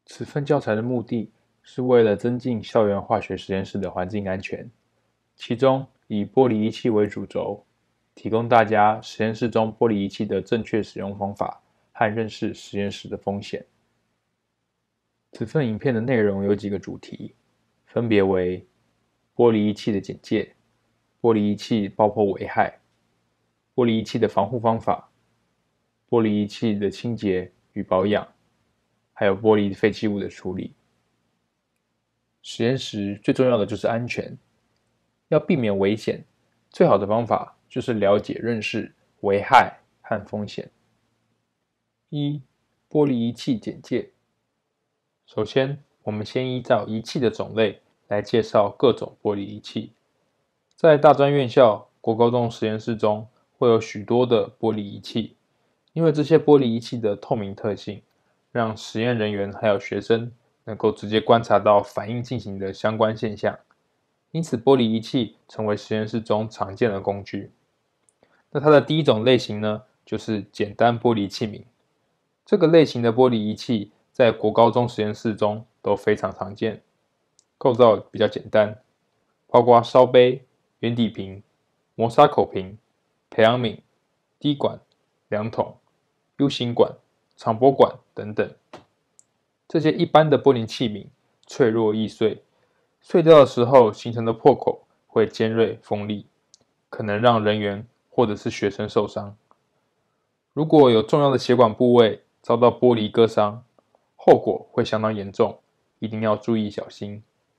此份教材的目的是为了增进校园化学实验室的环境安全，其中以玻璃仪器为主轴，提供大家实验室中玻璃仪器的正确使用方法和认识实验室的风险。此份影片的内容有几个主题，分别为玻璃仪器的简介、玻璃仪器爆破危害、玻璃仪器的防护方法、玻璃仪器的清洁与保养，还有玻璃废弃物的处理。实验时最重要的就是安全，要避免危险，最好的方法就是了解认识危害和风险。一、玻璃仪器简介。首先，我们先依照仪器的种类来介绍各种玻璃仪器。在大专院校国高中实验室中，会有许多的玻璃仪器，因为这些玻璃仪器的透明特性，让实验人员还有学生能够直接观察到反应进行的相关现象，因此玻璃仪器成为实验室中常见的工具。那它的第一种类型呢，就是简单玻璃器皿。这个类型的玻璃仪器在国高中实验室中都非常常见，构造比较简单，包括烧杯、圆底瓶、磨砂口瓶、培养皿、滴管、量筒、U 型管、长波管等等。这些一般的玻璃器皿脆弱易碎，碎掉的时候形成的破口会尖锐锋利，可能让人员或者是学生受伤。如果有重要的血管部位遭到玻璃割伤，后果会相当严重，一定要注意小心。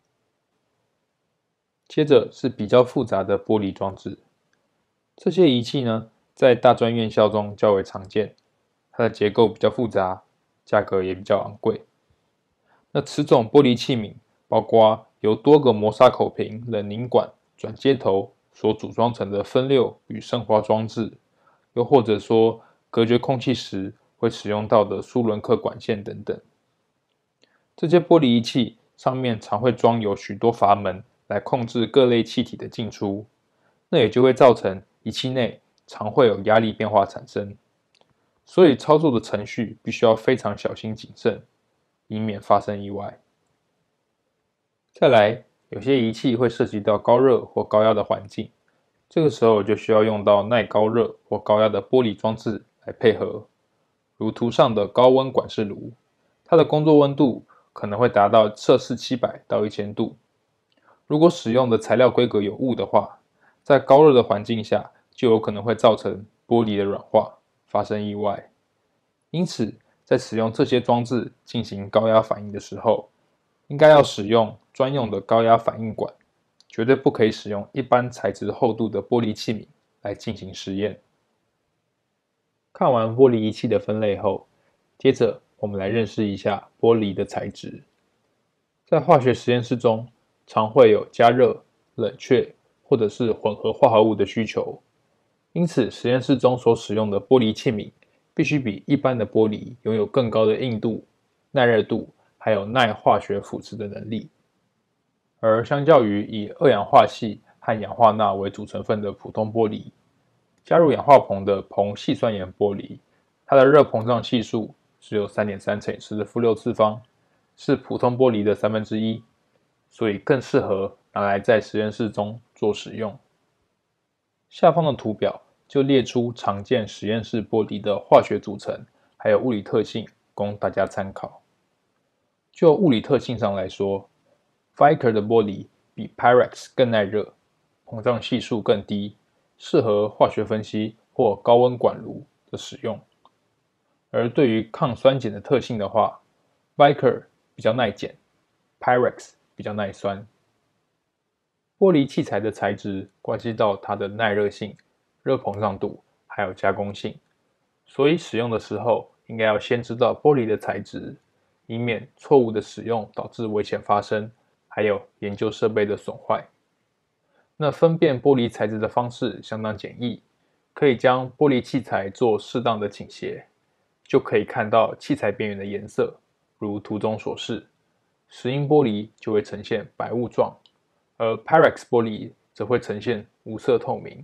接着是比较复杂的玻璃装置，这些仪器呢，在大专院校中较为常见，它的结构比较复杂，价格也比较昂贵。那此种玻璃器皿包括由多个磨砂口瓶、冷凝管、转接头所组装成的分流与升华装置，又或者说隔绝空气时会使用到的苏伦克管线等等。这些玻璃仪器上面常会装有许多阀门来控制各类气体的进出，那也就会造成仪器内常会有压力变化产生，所以操作的程序必须要非常小心谨慎，以免发生意外。再来，有些仪器会涉及到高热或高压的环境，这个时候就需要用到耐高热或高压的玻璃装置来配合，如图上的高温管式炉，它的工作温度可能会达到摄氏700到1000度。如果使用的材料规格有误的话，在高热的环境下就有可能会造成玻璃的软化，发生意外。因此，在使用这些装置进行高压反应的时候，应该要使用专用的高压反应管，绝对不可以使用一般材质厚度的玻璃器皿来进行实验。看完玻璃仪器的分类后，接着我们来认识一下玻璃的材质。在化学实验室中，常会有加热、冷却或者是混合化合物的需求，因此实验室中所使用的玻璃器皿必须比一般的玻璃拥有更高的硬度、耐热度，还有耐化学腐蚀的能力。而相较于以二氧化锡和氧化钠为主成分的普通玻璃，加入氧化硼的硼细酸盐玻璃，它的热膨胀系数只有3.3乘以10^6次方，是普通玻璃的1/3，所以更适合拿来在实验室中做使用。下方的图表就列出常见实验室玻璃的化学组成，还有物理特性，供大家参考。就物理特性上来说，Vickers 的玻璃比 Pyrex 更耐热，膨胀系数更低，适合化学分析或高温管炉的使用。而对于抗酸碱的特性的话，Vickers 比较耐碱， Pyrex 比较耐酸。玻璃器材的材质关系到它的耐热性、热膨胀度，还有加工性，所以使用的时候应该要先知道玻璃的材质，以免错误的使用导致危险发生，还有研究设备的损坏。那分辨玻璃材质的方式相当简易，可以将玻璃器材做适当的倾斜，就可以看到器材边缘的颜色，如图中所示，石英玻璃就会呈现白雾状，而 Pyrex 玻璃则会呈现无色透明。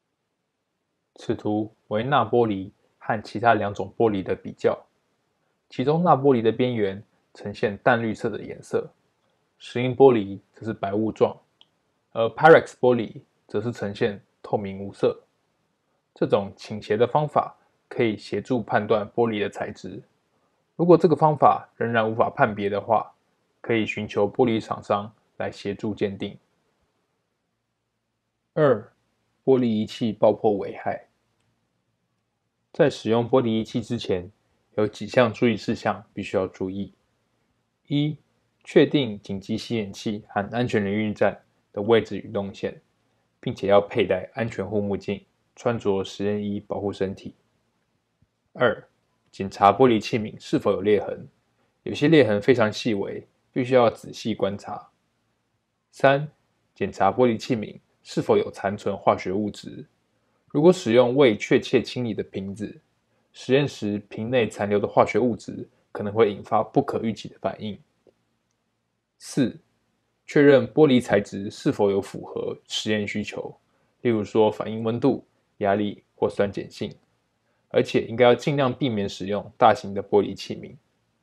此图为钠玻璃和其他两种玻璃的比较。 其中钠玻璃的边缘呈现淡绿色的颜色，石英玻璃则是白雾状，而 Pyrex 玻璃则是呈现透明无色。这种倾斜的方法可以协助判断玻璃的材质。如果这个方法仍然无法判别的话，可以寻求玻璃厂商来协助鉴定。2. 玻璃仪器爆破危害。在使用玻璃仪器之前，有几项注意事项必须要注意。1. 确定紧急吸烟器和安全淋浴站的位置与动线，并且要佩戴安全护目镜，穿着实验衣保护身体。2. 检查玻璃器皿是否有裂痕，有些裂痕非常细微，必须要仔细观察。3. 检查玻璃器皿是否有残存化学物质，如果使用未确切清理的瓶子，实验时瓶内残留的化学物质可能会引发不可预期的反应。4. 确认玻璃材质是否有符合实验需求，例如说反应温度、压力或酸碱性，而且应该要尽量避免使用大型的玻璃器皿。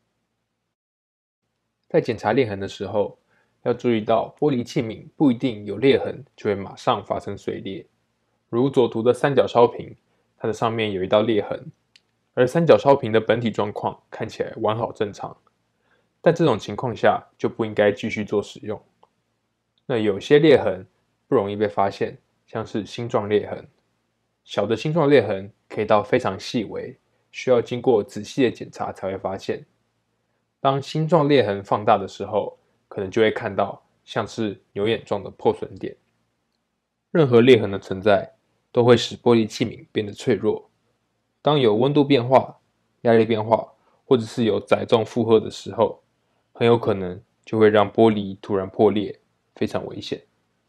在检查裂痕的时候，要注意到玻璃器皿不一定有裂痕就会马上发生碎裂。如左图的三角烧瓶，它的上面有一道裂痕，而三角烧瓶的本体状况看起来完好正常，但这种情况下就不应该继续做使用。那有些裂痕不容易被发现，像是星状裂痕。小的星状裂痕可以到非常细微，需要经过仔细的检查才会发现。当星状裂痕放大的时候，可能就会看到像是牛眼状的破损点。任何裂痕的存在都会使玻璃器皿变得脆弱。当有温度变化、压力变化，或者是有载重负荷的时候，很有可能就会让玻璃突然破裂，非常危险。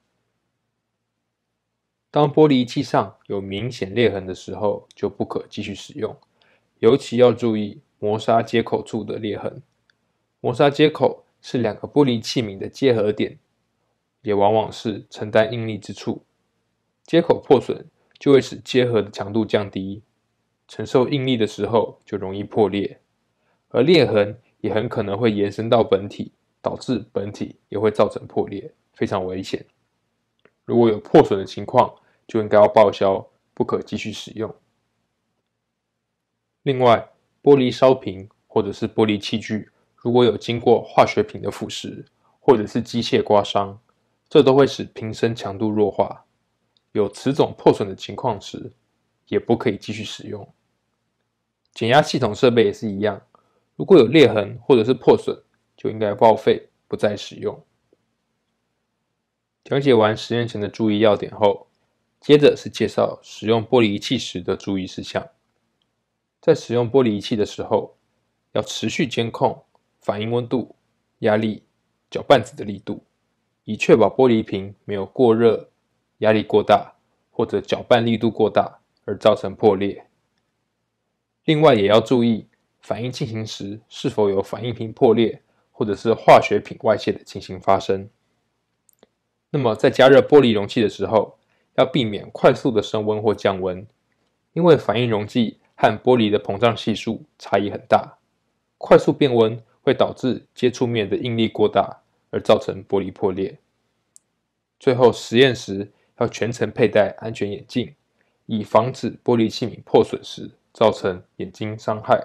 当玻璃仪器上有明显裂痕的时候，就不可继续使用，尤其要注意磨砂接口处的裂痕。磨砂接口是两个玻璃器皿的接合点，也往往是承担应力之处。接口破损就会使接合的强度降低，承受应力的时候就容易破裂，而裂痕也很可能会延伸到本体，导致本体也会造成破裂，非常危险。如果有破损的情况，就应该要报销，不可继续使用。另外，玻璃烧瓶或者是玻璃器具，如果有经过化学品的腐蚀，或者是机械刮伤，这都会使瓶身强度弱化。有此种破损的情况时，也不可以继续使用。减压系统设备也是一样，如果有裂痕或者是破损，就应该报废，不再使用。讲解完实验前的注意要点后，接着是介绍使用玻璃仪器时的注意事项。在使用玻璃仪器的时候，要持续监控反应温度、压力、搅拌子的力度，以确保玻璃瓶没有过热、压力过大或者搅拌力度过大而造成破裂。另外也要注意反应进行时是否有反应瓶破裂或者是化学品外泄的情形发生。那么在加热玻璃容器的时候，要避免快速的升温或降温，因为反应溶剂和玻璃的膨胀系数差异很大，快速变温会导致接触面的应力过大而造成玻璃破裂。最后实验时要全程佩戴安全眼镜，以防止玻璃器皿破损时造成眼睛伤害。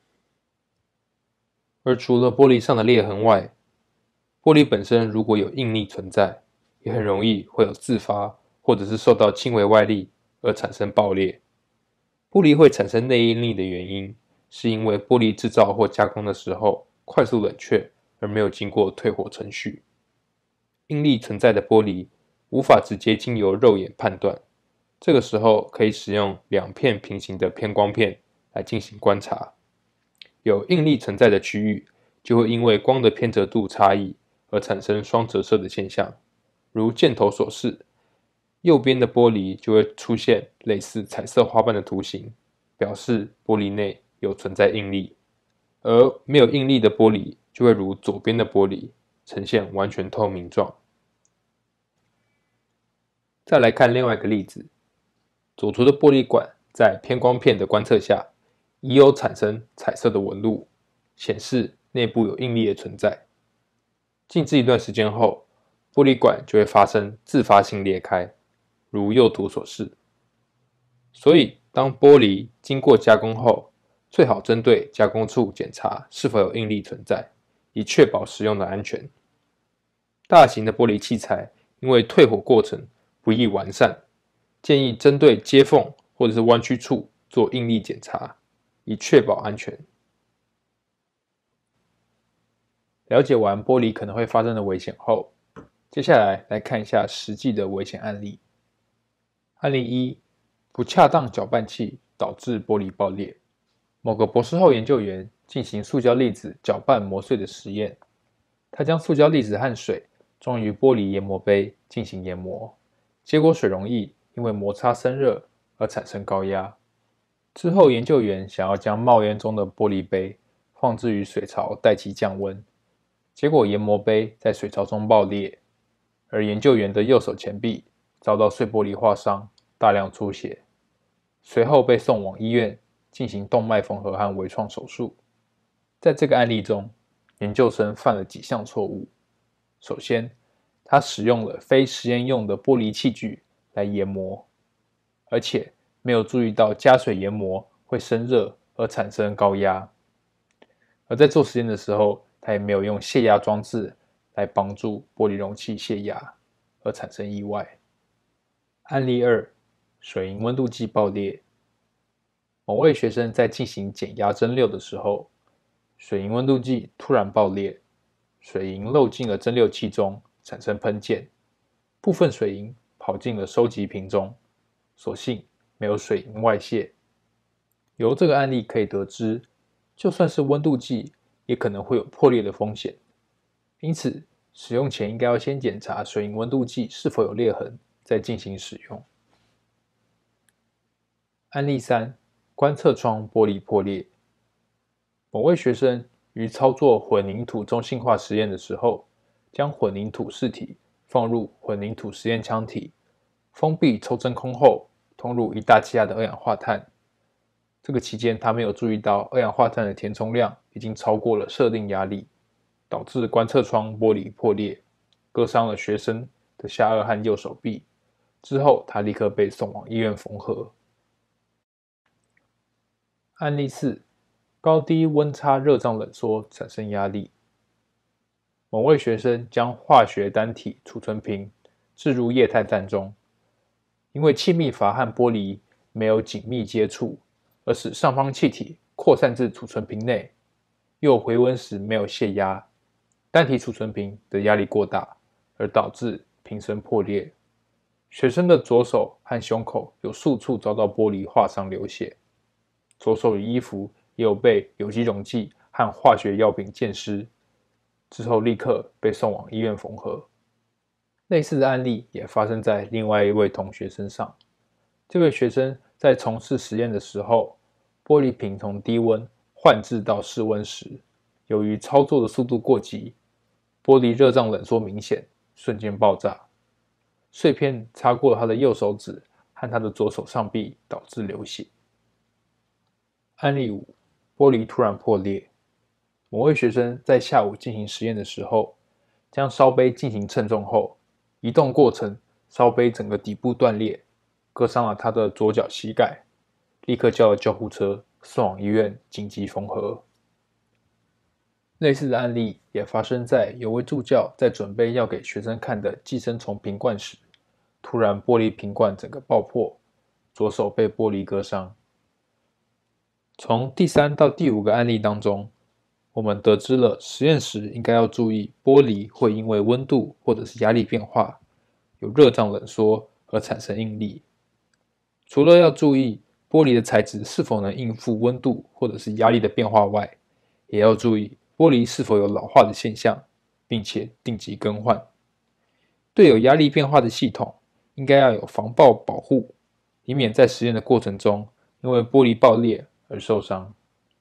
而除了玻璃上的裂痕外，玻璃本身如果有应力存在，也很容易会有自发或者是受到轻微外力而产生爆裂。玻璃会产生内应力的原因，是因为玻璃制造或加工的时候快速冷却而没有经过退火程序。应力存在的玻璃无法直接经由肉眼判断，这个时候可以使用两片平行的偏光片来进行观察。有应力存在的区域，就会因为光的偏折度差异而产生双折射的现象，如箭头所示，右边的玻璃就会出现类似彩色花瓣的图形，表示玻璃内有存在应力，而没有应力的玻璃就会如左边的玻璃呈现完全透明状。再来看另外一个例子，左图的玻璃管在偏光片的观测下，已有产生彩色的纹路， 显示内部有应力的存在。静置一段时间后，玻璃管就会发生自发性裂开，如右图所示。所以，当玻璃经过加工后，最好针对加工处检查是否有应力存在，以确保使用的安全。大型的玻璃器材因为退火过程不易完善，建议针对接缝或者是弯曲处做应力检查，以确保安全。了解完玻璃可能会发生的危险后，接下来看一下实际的危险案例。案例1：不恰当搅拌器导致玻璃爆裂。某个博士后研究员进行塑胶粒子搅拌磨碎的实验，他将塑胶粒子和水装于玻璃研磨杯进行研磨，结果水溶液因为摩擦生热而产生高压。之后，研究员想要将冒烟中的玻璃杯放置于水槽待其降温，结果研磨杯在水槽中爆裂，而研究员的右手前臂遭到碎玻璃划伤，大量出血，随后被送往医院进行动脉缝合和微创手术。在这个案例中，研究生犯了几项错误。首先，他使用了非实验用的玻璃器具来研磨，而且没有注意到加水研磨会生热而产生高压。而在做实验的时候，他也没有用泄压装置来帮助玻璃容器泄压，而产生意外。案例2：水银温度计爆裂。某位学生在进行减压蒸馏的时候，水银温度计突然爆裂，水银漏进了蒸馏器中，产生喷溅，部分水银跑进了收集瓶中，所幸没有水银外泄。由这个案例可以得知，就算是温度计，也可能会有破裂的风险，因此使用前应该要先检查水银温度计是否有裂痕，再进行使用。案例3：观测窗玻璃破裂。某位学生于操作混凝土中性化实验的时候，将混凝土试体放入混凝土实验腔体，封闭抽真空后，通入1大气压的二氧化碳。这个期间，他没有注意到二氧化碳的填充量已经超过了设定压力，导致观测窗玻璃破裂，割伤了学生的下颚和右手臂。之后，他立刻被送往医院缝合。案例4：高低温差热胀冷缩产生压力。某位学生将化学单体储存瓶置入液态氮中，因为气密阀和玻璃没有紧密接触，而使上方气体扩散至储存瓶内，又回温时没有泄压，单体储存瓶的压力过大，而导致瓶身破裂。学生的左手和胸口有数处遭到玻璃划伤流血，左手的衣服也有被有机溶剂和化学药品溅湿，之后立刻被送往医院缝合。类似的案例也发生在另外一位同学身上。这位学生在从事实验的时候，玻璃瓶从低温换置到室温时，由于操作的速度过急，玻璃热胀冷缩明显，瞬间爆炸，碎片擦过了他的右手指和他的左手上臂，导致流血。案例5：玻璃突然破裂。某位学生在下午进行实验的时候，将烧杯进行称重后，移动过程烧杯整个底部断裂，割伤了他的左脚膝盖，立刻叫了救护车，送往医院紧急缝合。类似的案例也发生在有位助教在准备要给学生看的寄生虫瓶罐时，突然玻璃瓶罐整个爆破，左手被玻璃割伤。从第3到第5个案例当中，我们得知了实验时应该要注意玻璃会因为温度或者是压力变化，有热胀冷缩而产生应力。除了要注意玻璃的材质是否能应付温度或者是压力的变化外，也要注意玻璃是否有老化的现象，并且定期更换。对有压力变化的系统，应该要有防爆保护，以免在实验的过程中因为玻璃爆裂而受伤。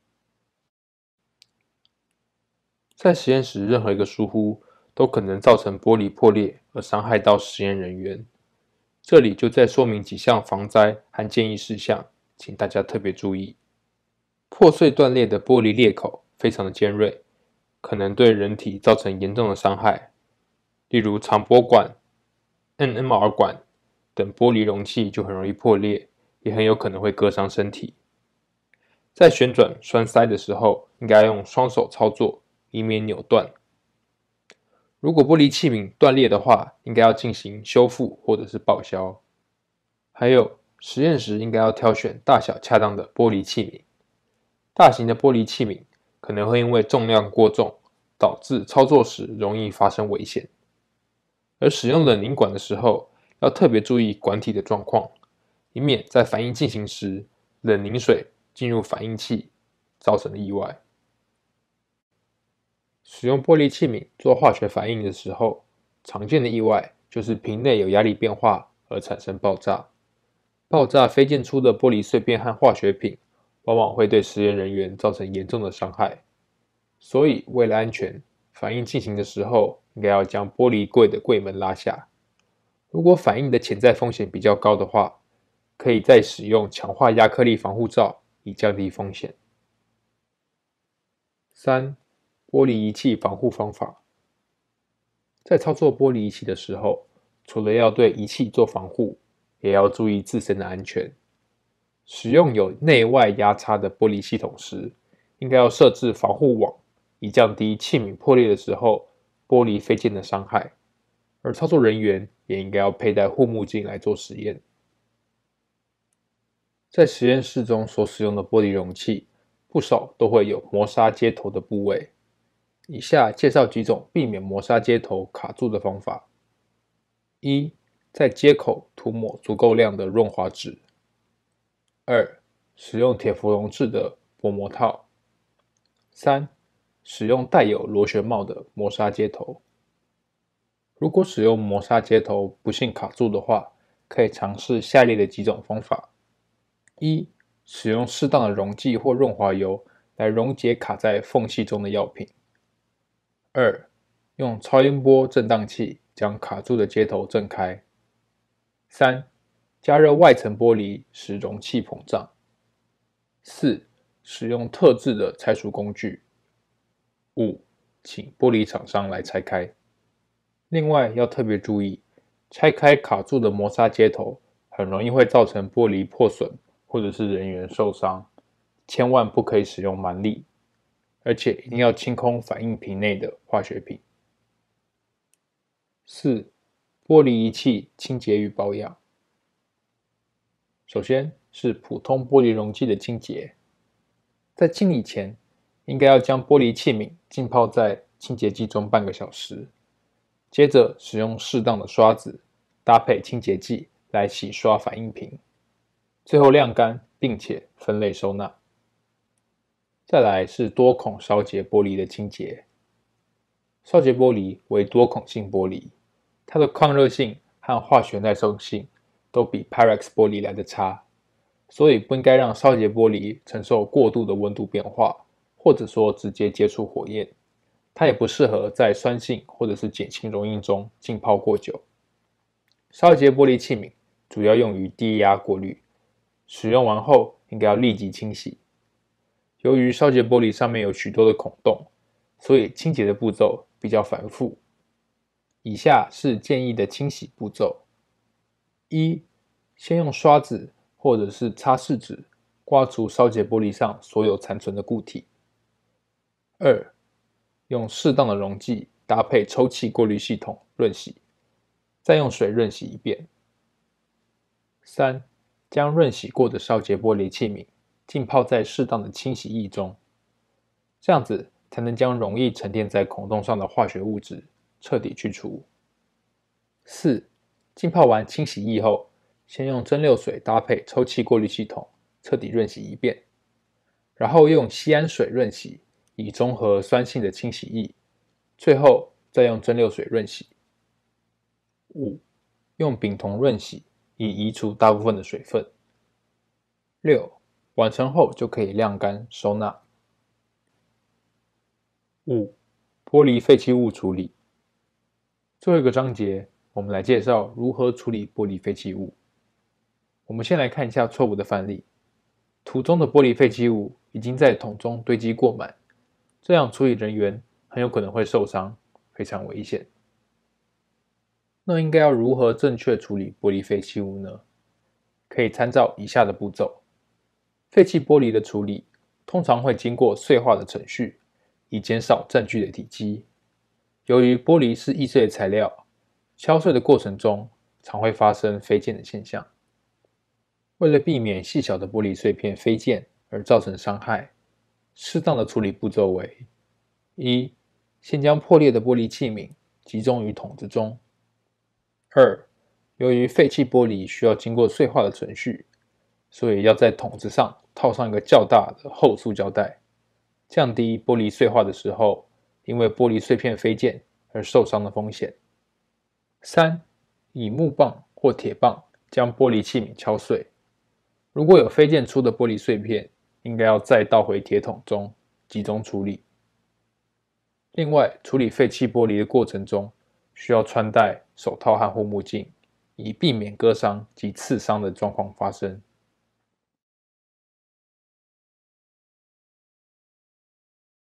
在实验时，任何一个疏忽都可能造成玻璃破裂而伤害到实验人员。这里就再说明几项防灾和建议事项，请大家特别注意。破碎断裂的玻璃裂口非常的尖锐，可能对人体造成严重的伤害，例如肠玻管、NMR 管等玻璃容器就很容易破裂，也很有可能会割伤身体。在旋转栓塞的时候，应该用双手操作，以免扭断。如果玻璃器皿断裂的话，应该要进行修复或者是报销。还有，实验时应该要挑选大小恰当的玻璃器皿。大型的玻璃器皿可能会因为重量过重，导致操作时容易发生危险。而使用冷凝管的时候，要特别注意管体的状况，以免在反应进行时，冷凝水进入反应器，造成意外。使用玻璃器皿做化学反应的时候，常见的意外就是瓶内有压力变化而产生爆炸。爆炸飞溅出的玻璃碎片和化学品，往往会对实验人员造成严重的伤害。所以，为了安全，反应进行的时候，应该要将玻璃柜的柜门拉下。如果反应的潜在风险比较高的话，可以再使用强化亚克力防护罩，以降低风险。3. 玻璃仪器防护方法。在操作玻璃仪器的时候，除了要对仪器做防护，也要注意自身的安全。使用有内外压差的玻璃系统时，应该要设置防护网，以降低器皿破裂的时候玻璃飞溅的伤害。而操作人员也应该要佩戴护目镜来做实验。在实验室中所使用的玻璃容器，不少都会有磨砂接头的部位。以下介绍几种避免磨砂接头卡住的方法。1. 在接口涂抹足够量的润滑脂。2. 使用铁氟龙制的薄膜套。3. 使用带有螺旋帽的磨砂接头。如果使用磨砂接头不幸卡住的话，可以尝试下列的几种方法。1. 使用适当的溶剂或润滑油来溶解卡在缝隙中的药品。2. 用超音波震荡器将卡住的接头震开。3. 加热外层玻璃使容器膨胀。4. 使用特制的拆除工具。5. 请玻璃厂商来拆开。另外要特别注意，拆开卡住的磨砂接头很容易会造成玻璃破损或者是人员受伤，千万不可以使用蛮力，而且一定要清空反应瓶内的化学品。4. 玻璃仪器清洁与保养。首先是普通玻璃容器的清洁，在清理前，应该要将玻璃器皿浸泡在清洁剂中半个小时，接着使用适当的刷子搭配清洁剂来洗刷反应瓶，最后晾干并且分类收纳。再来是多孔烧结玻璃的清洁。烧结玻璃为多孔性玻璃，它的抗热性和化学耐受性都比 Pyrex 玻璃来得差，所以不应该让烧结玻璃承受过度的温度变化，或者说直接接触火焰。它也不适合在酸性或者是碱性溶液中浸泡过久。烧结玻璃器皿主要用于低压过滤，使用完后应该要立即清洗。由于烧结玻璃上面有许多的孔洞，所以清洁的步骤比较繁复。以下是建议的清洗步骤。1. 先用刷子或者是擦拭纸刮除烧结玻璃上所有残存的固体。2. 用适当的溶剂搭配抽气过滤系统润洗，再用水润洗一遍。3. 将润洗过的烧结玻璃器皿浸泡在适当的清洗液中，这样子才能将容易沉淀在孔洞上的化学物质彻底去除。4. 浸泡完清洗液后，先用蒸馏水搭配抽气过滤系统彻底润洗一遍，然后用稀氨水润洗，以中和酸性的清洗液，最后再用蒸馏水润洗。5. 用丙酮润洗，以移除大部分的水分。6. 完成后就可以晾干收纳。5. 玻璃废弃物处理。最后一个章节，我们来介绍如何处理玻璃废弃物。我们先来看一下错误的范例。图中的玻璃废弃物已经在桶中堆积过满， 这样处理人员很有可能会受伤，非常危险。那应该要如何正确处理玻璃废弃物呢？可以参照以下的步骤。废弃玻璃的处理通常会经过碎化的程序，以减少占据的体积。由于玻璃是易碎的材料，敲碎的过程中常会发生飞溅的现象。为了避免细小的玻璃碎片飞溅而造成伤害，适当的处理步骤为：一、先将破裂的玻璃器皿集中于桶子中。二、由于废弃玻璃需要经过碎化的程序，所以要在桶子上套上一个较大的厚塑胶带，降低玻璃碎化的时候因为玻璃碎片飞溅而受伤的风险。三、以木棒或铁棒将玻璃器皿敲碎。如果有飞溅出的玻璃碎片，应该要再倒回铁桶中集中处理。另外，处理废弃玻璃的过程中，需要穿戴手套和护目镜，以避免割伤及刺伤的状况发生。